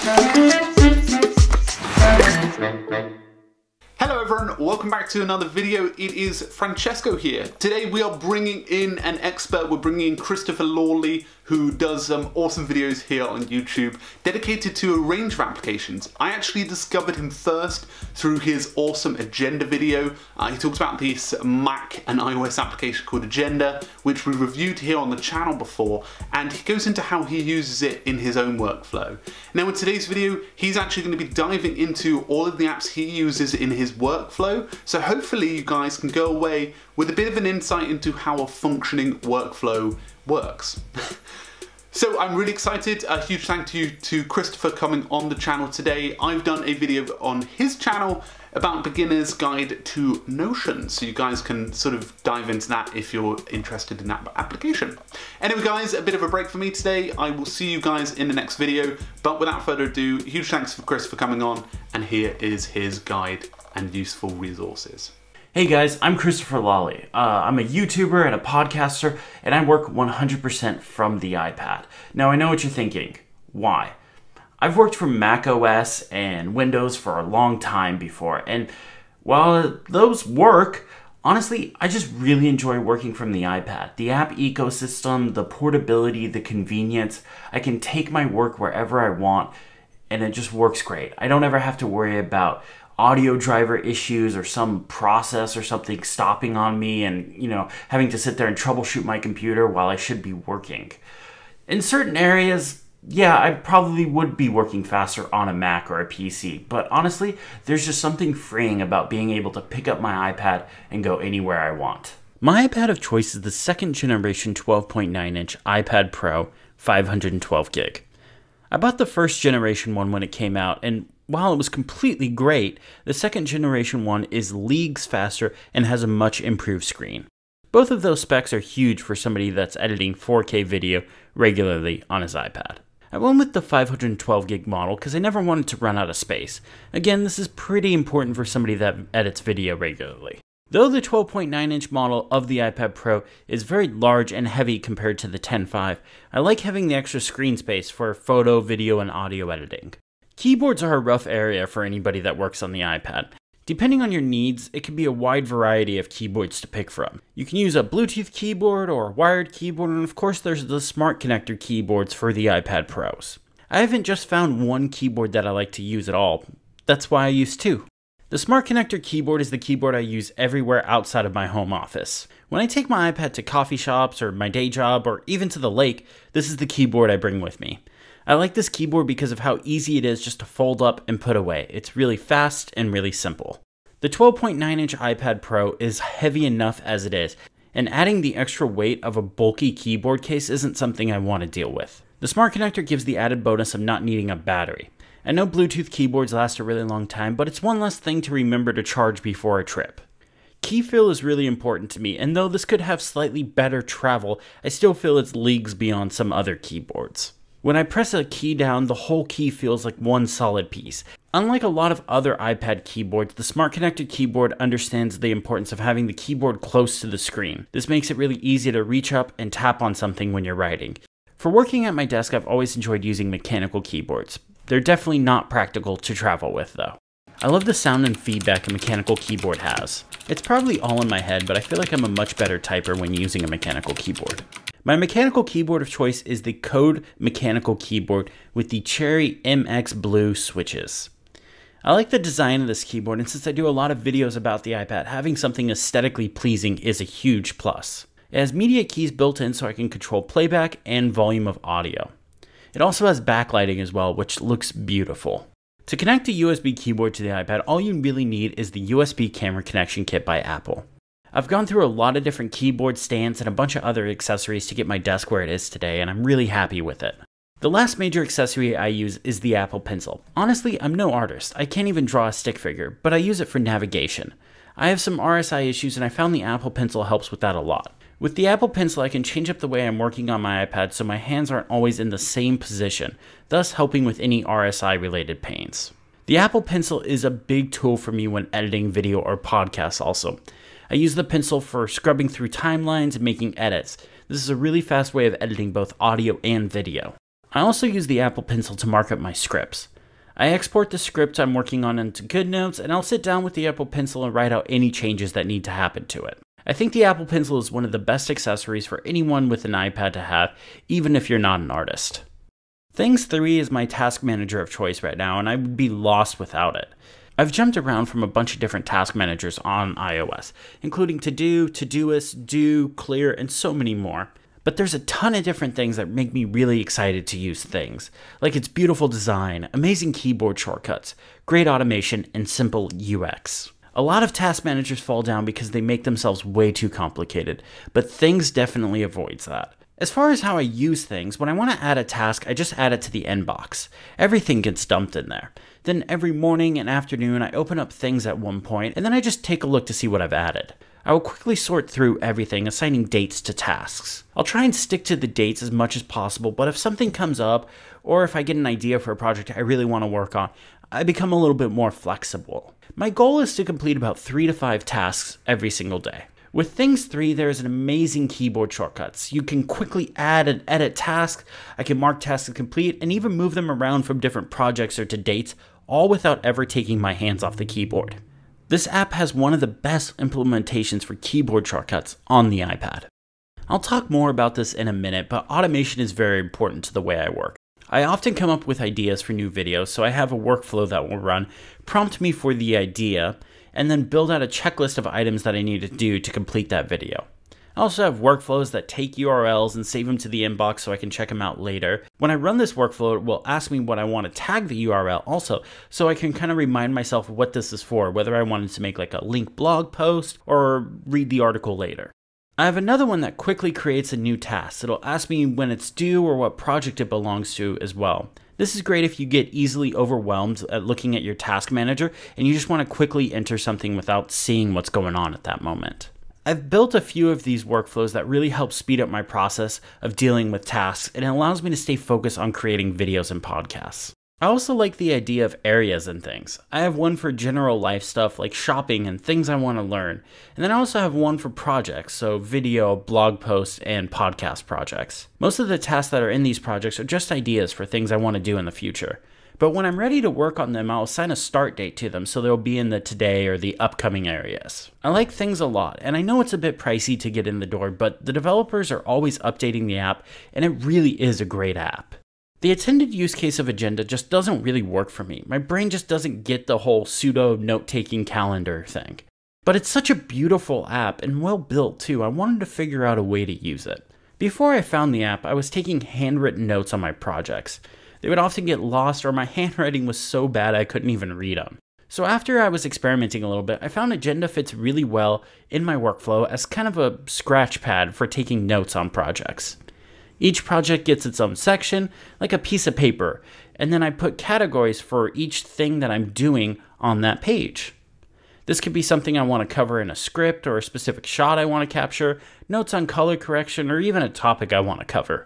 Hello everyone, welcome back to another video. It is Francesco here. Today we are bringing in an expert. We're bringing in Chris Lawley, who does some awesome videos here on YouTube dedicated to a range of applications. I actually discovered him first through his awesome Agenda video. He talks about this Mac and iOS application called Agenda, which we reviewed here on the channel before, and he goes into how he uses it in his own workflow. Now in today's video, he's actually going to be diving into all of the apps he uses in his workflow, so hopefully you guys can go away with a bit of an insight into how a functioning workflow works. So I'm really excited. A huge thank you to Christopher coming on the channel today. I've done a video on his channel about beginner's guide to Notion, so you guys can sort of dive into that if you're interested in that application. Anyway guys, a bit of a break for me today. I will see you guys in the next video, but without further ado, huge thanks for Chris for coming on, and here is his guide and useful resources. Hey guys, I'm Christopher Lawley. I'm a YouTuber and a podcaster, and I work 100% from the iPad. Now I know what you're thinking. Why? I've worked from Mac OS and Windows for a long time before, and while those work, honestly, I just really enjoy working from the iPad. The app ecosystem, the portability, the convenience. I can take my work wherever I want, and it just works great. I don't ever have to worry about audio driver issues or some process or something stopping on me and, having to sit there and troubleshoot my computer while I should be working. In certain areas, yeah, I probably would be working faster on a Mac or a PC, but honestly, there's just something freeing about being able to pick up my iPad and go anywhere I want. My iPad of choice is the second generation 12.9-inch iPad Pro 512 gig. I bought the first generation one when it came out, and while it was completely great, the second generation one is leagues faster and has a much improved screen. Both of those specs are huge for somebody that's editing 4K video regularly on his iPad. I went with the 512 gig model because I never wanted to run out of space. Again, this is pretty important for somebody that edits video regularly. Though the 12.9-inch model of the iPad Pro is very large and heavy compared to the 10.5, I like having the extra screen space for photo, video, and audio editing. Keyboards are a rough area for anybody that works on the iPad. Depending on your needs, it can be a wide variety of keyboards to pick from. You can use a Bluetooth keyboard or a wired keyboard, and of course there's the smart connector keyboards for the iPad Pros. I haven't just found one keyboard that I like to use at all. That's why I use two. The smart connector keyboard is the keyboard I use everywhere outside of my home office. When I take my iPad to coffee shops or my day job or even to the lake, this is the keyboard I bring with me. I like this keyboard because of how easy it is just to fold up and put away. It's really fast and really simple. The 12.9-inch iPad Pro is heavy enough as it is, and adding the extra weight of a bulky keyboard case isn't something I want to deal with. The smart connector gives the added bonus of not needing a battery. I know Bluetooth keyboards last a really long time, but it's one less thing to remember to charge before a trip. Key feel is really important to me, and though this could have slightly better travel, I still feel it's leagues beyond some other keyboards. When I press a key down, the whole key feels like one solid piece. Unlike a lot of other iPad keyboards, the Smart Connected keyboard understands the importance of having the keyboard close to the screen. This makes it really easy to reach up and tap on something when you're writing. For working at my desk, I've always enjoyed using mechanical keyboards. They're definitely not practical to travel with, though. I love the sound and feedback a mechanical keyboard has. It's probably all in my head, but I feel like I'm a much better typer when using a mechanical keyboard. My mechanical keyboard of choice is the Code mechanical keyboard with the Cherry MX Blue switches. I like the design of this keyboard, and since I do a lot of videos about the iPad, having something aesthetically pleasing is a huge plus. It has media keys built in so I can control playback and volume of audio. It also has backlighting as well, which looks beautiful. To connect a USB keyboard to the iPad, all you really need is the USB camera connection kit by Apple. I've gone through a lot of different keyboard stands and a bunch of other accessories to get my desk where it is today, and I'm really happy with it. The last major accessory I use is the Apple Pencil. Honestly, I'm no artist. I can't even draw a stick figure, but I use it for navigation. I have some RSI issues, and I found the Apple Pencil helps with that a lot. With the Apple Pencil, I can change up the way I'm working on my iPad so my hands aren't always in the same position, thus helping with any RSI-related pains. The Apple Pencil is a big tool for me when editing video or podcasts also. I use the pencil for scrubbing through timelines and making edits. This is a really fast way of editing both audio and video. I also use the Apple Pencil to mark up my scripts. I export the script I'm working on into GoodNotes, and I'll sit down with the Apple Pencil and write out any changes that need to happen to it. I think the Apple Pencil is one of the best accessories for anyone with an iPad to have, even if you're not an artist. Things 3 is my task manager of choice right now, and I would be lost without it. I've jumped around from a bunch of different task managers on iOS, including To-Do, Todoist, Do, Clear, and so many more. But there's a ton of different things that make me really excited to use Things, like its beautiful design, amazing keyboard shortcuts, great automation, and simple UX. A lot of task managers fall down because they make themselves way too complicated, but Things definitely avoids that. As far as how I use Things, when I want to add a task, I just add it to the inbox. Everything gets dumped in there. Then every morning and afternoon, I open up Things at one point, and then I just take a look to see what I've added. I will quickly sort through everything, assigning dates to tasks. I'll try and stick to the dates as much as possible, but if something comes up, or if I get an idea for a project I really want to work on, I become a little bit more flexible. My goal is to complete about 3 to 5 tasks every single day. With Things 3, there's an amazing keyboard shortcuts. You can quickly add and edit tasks, I can mark tasks as complete, and even move them around from different projects or to dates, all without ever taking my hands off the keyboard. This app has one of the best implementations for keyboard shortcuts on the iPad. I'll talk more about this in a minute, but automation is very important to the way I work. I often come up with ideas for new videos, so I have a workflow that will run, prompt me for the idea, and then build out a checklist of items that I need to do to complete that video. I also have workflows that take URLs and save them to the inbox so I can check them out later. When I run this workflow, it will ask me what I want to tag the URL also, so I can kind of remind myself what this is for, whether I wanted to make like a link blog post or read the article later. I have another one that quickly creates a new task. It'll ask me when it's due or what project it belongs to as well. This is great if you get easily overwhelmed at looking at your task manager and you just want to quickly enter something without seeing what's going on at that moment. I've built a few of these workflows that really help speed up my process of dealing with tasks, and it allows me to stay focused on creating videos and podcasts. I also like the idea of areas and things. I have one for general life stuff like shopping and things I want to learn. And then I also have one for projects, so video, blog posts, and podcast projects. Most of the tasks that are in these projects are just ideas for things I want to do in the future. But when I'm ready to work on them, I'll assign a start date to them so they'll be in the today or the upcoming areas. I like Things a lot, and I know it's a bit pricey to get in the door, but the developers are always updating the app, and it really is a great app. The intended use case of Agenda just doesn't really work for me. My brain just doesn't get the whole pseudo note-taking calendar thing. But it's such a beautiful app and well built too. I wanted to figure out a way to use it. Before I found the app, I was taking handwritten notes on my projects. They would often get lost or my handwriting was so bad I couldn't even read them. So after I was experimenting a little bit, I found Agenda fits really well in my workflow as kind of a scratch pad for taking notes on projects. Each project gets its own section, like a piece of paper, and then I put categories for each thing that I'm doing on that page. This could be something I want to cover in a script or a specific shot I want to capture, notes on color correction, or even a topic I want to cover.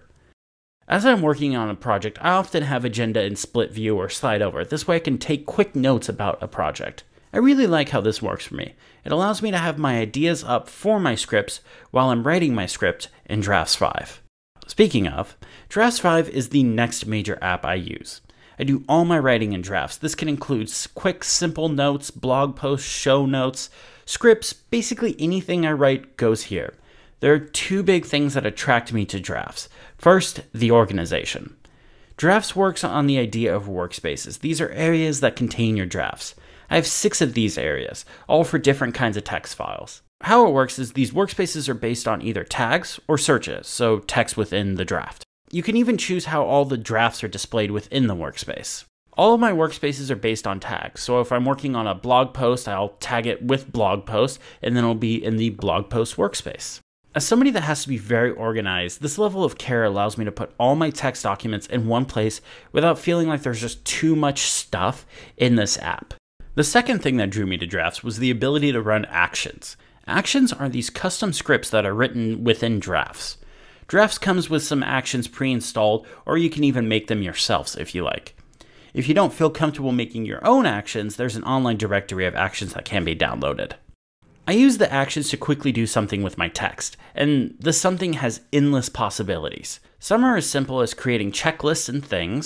As I'm working on a project, I often have Agenda in split view or slide over. This way I can take quick notes about a project. I really like how this works for me. It allows me to have my ideas up for my scripts while I'm writing my script in Drafts 5. Speaking of, Drafts 5 is the next major app I use. I do all my writing in Drafts. This can include quick, simple notes, blog posts, show notes, scripts, basically anything I write goes here. There are 2 big things that attract me to Drafts. First, the organization. Drafts works on the idea of workspaces. These are areas that contain your drafts. I have 6 of these areas, all for different kinds of text files. How it works is these workspaces are based on either tags or searches, so text within the draft. You can even choose how all the drafts are displayed within the workspace. All of my workspaces are based on tags, so if I'm working on a blog post, I'll tag it with blog post, and then it'll be in the blog post workspace. As somebody that has to be very organized, this level of care allows me to put all my text documents in one place without feeling like there's just too much stuff in this app. The second thing that drew me to Drafts was the ability to run actions. Actions are these custom scripts that are written within Drafts. Drafts comes with some actions pre-installed, or you can even make them yourselves if you like. If you don't feel comfortable making your own actions, there's an online directory of actions that can be downloaded. I use the actions to quickly do something with my text, and this something has endless possibilities. Some are as simple as creating checklists and things,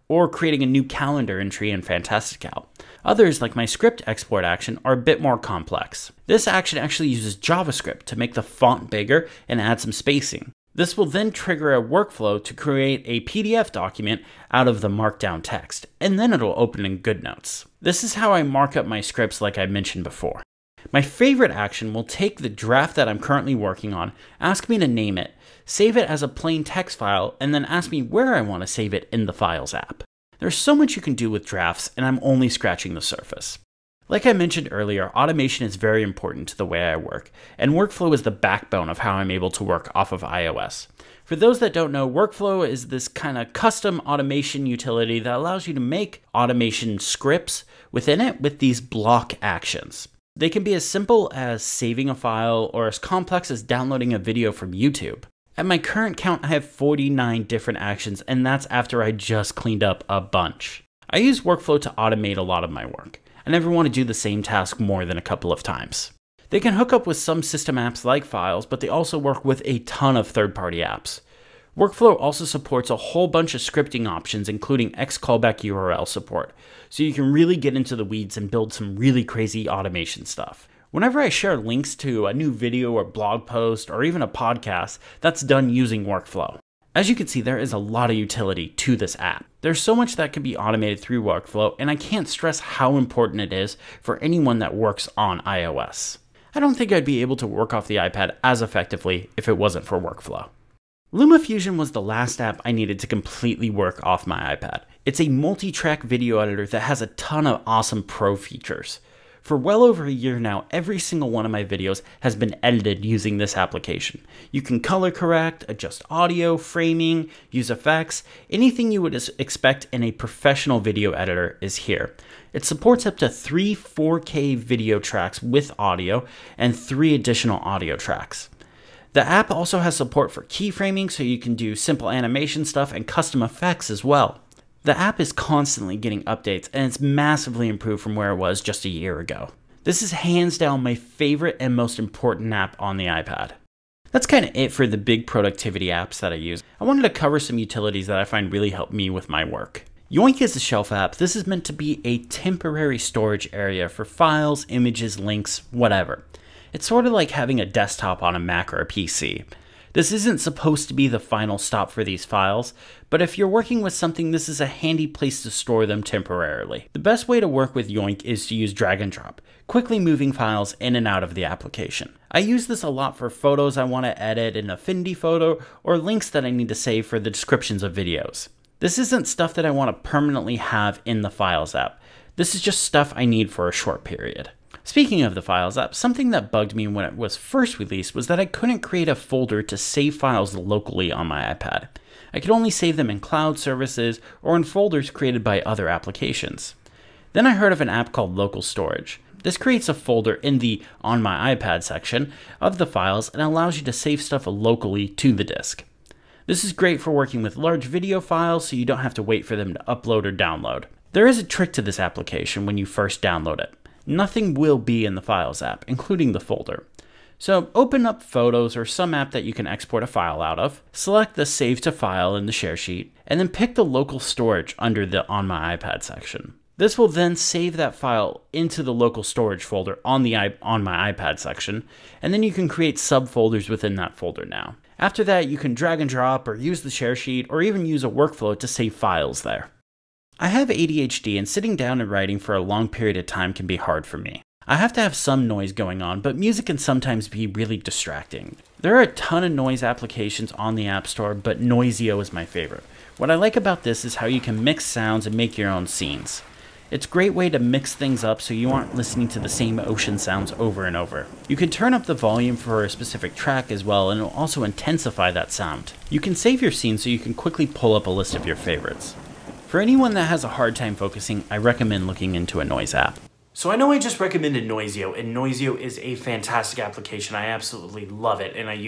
or creating a new calendar entry in Fantastical. Others, like my script export action, are a bit more complex. This action actually uses JavaScript to make the font bigger and add some spacing. This will then trigger a workflow to create a PDF document out of the markdown text, and then it'll open in GoodNotes. This is how I mark up my scripts like I mentioned before. My favorite action will take the draft that I'm currently working on, ask me to name it, save it as a plain text file, and then ask me where I want to save it in the Files app. There's so much you can do with drafts, and I'm only scratching the surface. Like I mentioned earlier, automation is very important to the way I work, and Workflow is the backbone of how I'm able to work off of iOS. For those that don't know, Workflow is this kind of custom automation utility that allows you to make automation scripts within it with these block actions. They can be as simple as saving a file or as complex as downloading a video from YouTube. At my current count, I have 49 different actions, and that's after I just cleaned up a bunch. I use Workflow to automate a lot of my work. I never want to do the same task more than a couple of times. They can hook up with some system apps like Files, but they also work with a ton of third-party apps. Workflow also supports a whole bunch of scripting options, including Xcallback URL support, so you can really get into the weeds and build some really crazy automation stuff. Whenever I share links to a new video or blog post or even a podcast, that's done using Workflow. As you can see, there is a lot of utility to this app. There's so much that can be automated through Workflow, and I can't stress how important it is for anyone that works on iOS. I don't think I'd be able to work off the iPad as effectively if it wasn't for Workflow. Luma Fusion was the last app I needed to completely work off my iPad. It's a multi-track video editor that has a ton of awesome pro features. For well over a year now, every single one of my videos has been edited using this application. You can color correct, adjust audio, framing, use effects. Anything you would expect in a professional video editor is here. It supports up to 3 4K video tracks with audio and 3 additional audio tracks. The app also has support for keyframing, so you can do simple animation stuff and custom effects as well. The app is constantly getting updates, and it's massively improved from where it was just a year ago. This is hands down my favorite and most important app on the iPad. That's kind of it for the big productivity apps that I use. I wanted to cover some utilities that I find really help me with my work. Yoink is a shelf app. This is meant to be a temporary storage area for files, images, links, whatever. It's sort of like having a desktop on a Mac or a PC. This isn't supposed to be the final stop for these files, but if you're working with something, this is a handy place to store them temporarily. The best way to work with Yoink is to use drag and drop, quickly moving files in and out of the application. I use this a lot for photos I want to edit, an affinity photo, or links that I need to save for the descriptions of videos. This isn't stuff that I want to permanently have in the Files app. This is just stuff I need for a short period. Speaking of the Files app, something that bugged me when it was first released was that I couldn't create a folder to save files locally on my iPad. I could only save them in cloud services or in folders created by other applications. Then I heard of an app called Local Storage. This creates a folder in the On My iPad section of the files and allows you to save stuff locally to the disk. This is great for working with large video files so you don't have to wait for them to upload or download. There is a trick to this application when you first download it. Nothing will be in the Files app, including the folder. So open up Photos or some app that you can export a file out of, select the Save to File in the share sheet, and then pick the local storage under the On My iPad section. This will then save that file into the local storage folder on the On My iPad section, and then you can create subfolders within that folder now. After that, you can drag and drop or use the share sheet or even use a workflow to save files there. I have ADHD, and sitting down and writing for a long period of time can be hard for me. I have to have some noise going on, but music can sometimes be really distracting. There are a ton of noise applications on the App Store, but Noisio is my favorite. What I like about this is how you can mix sounds and make your own scenes. It's a great way to mix things up so you aren't listening to the same ocean sounds over and over. You can turn up the volume for a specific track as well, and it'll also intensify that sound. You can save your scene so you can quickly pull up a list of your favorites. For anyone that has a hard time focusing, I recommend looking into a noise app. So I know I just recommended Noisio, and Noisio is a fantastic application. I absolutely love it, and I use it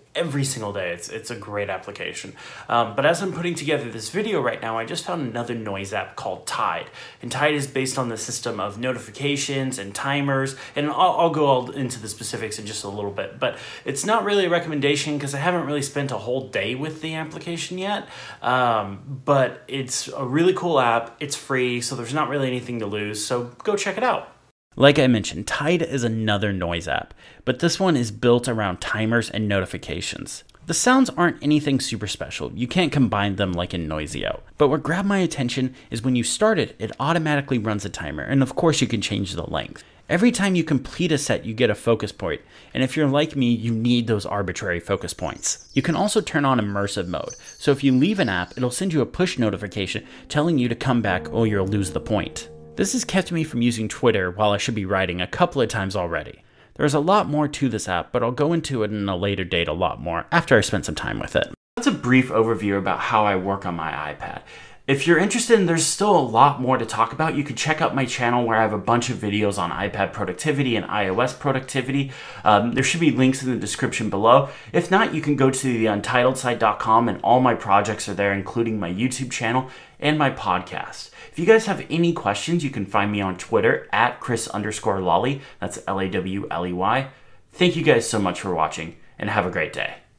every single day. It's a great application. But as I'm putting together this video right now, I just found another noise app called Taita. And Taita is based on the system of notifications and timers, and I'll go all into the specifics in just a little bit. But it's not really a recommendation because I haven't really spent a whole day with the application yet. But it's a really cool app. It's free, so there's not really anything to lose. So go check it out. Like I mentioned, Taita is another noise app, but this one is built around timers and notifications. The sounds aren't anything super special. You can't combine them like in Noisio. But what grabbed my attention is when you start it, it automatically runs a timer, and of course you can change the length. Every time you complete a set, you get a focus point, and if you're like me, you need those arbitrary focus points. You can also turn on immersive mode, so if you leave an app, it'll send you a push notification telling you to come back or you'll lose the point. This has kept me from using Twitter while I should be writing a couple of times already. There's a lot more to this app, but I'll go into it in a later date a lot more after I spend some time with it. That's a brief overview about how I work on my iPad. If you're interested and there's still a lot more to talk about, you can check out my channel where I have a bunch of videos on iPad productivity and iOS productivity. There should be links in the description below. If not, you can go to the untitledsite.com and all my projects are there, including my YouTube channel and my podcast. If you guys have any questions, you can find me on Twitter at Chris_Lawley. That's Lawley. Thank you guys so much for watching and have a great day.